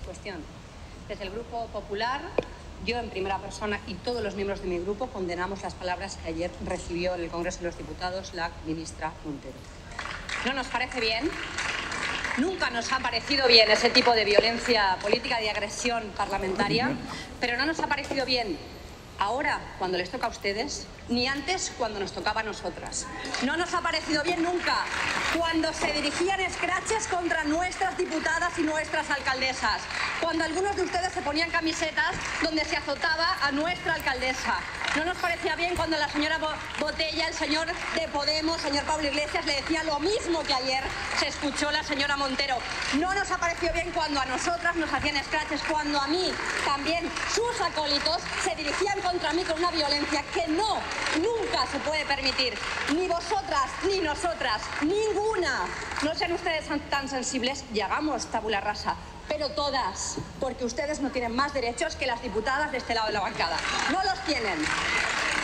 cuestión. Desde el Grupo Popular, yo en primera persona y todos los miembros de mi grupo condenamos las palabras que ayer recibió en el Congreso de los Diputados la ministra Montero. No nos parece bien, nunca nos ha parecido bien ese tipo de violencia política, de agresión parlamentaria, pero no nos ha parecido bien ahora cuando les toca a ustedes, ni antes cuando nos tocaba a nosotras. No nos ha parecido bien nunca cuando se dirigían escraches contra nuestras diputadas y nuestras alcaldesas, cuando algunos de ustedes se ponían camisetas donde se azotaba a nuestra alcaldesa. No nos parecía bien cuando la señora Botella, el señor de Podemos, señor Pablo Iglesias, le decía lo mismo que ayer se escuchó la señora Montero. No nos ha parecido bien cuando a nosotras nos hacían escraches, cuando a mí también sus acólitos se dirigían contra mí con una violencia que nunca se puede permitir. Ni vosotras, ni nosotras, ninguna. No sean ustedes tan sensibles y hagamos tabula rasa. Pero todas, porque ustedes no tienen más derechos que las diputadas de este lado de la bancada. No los tienen.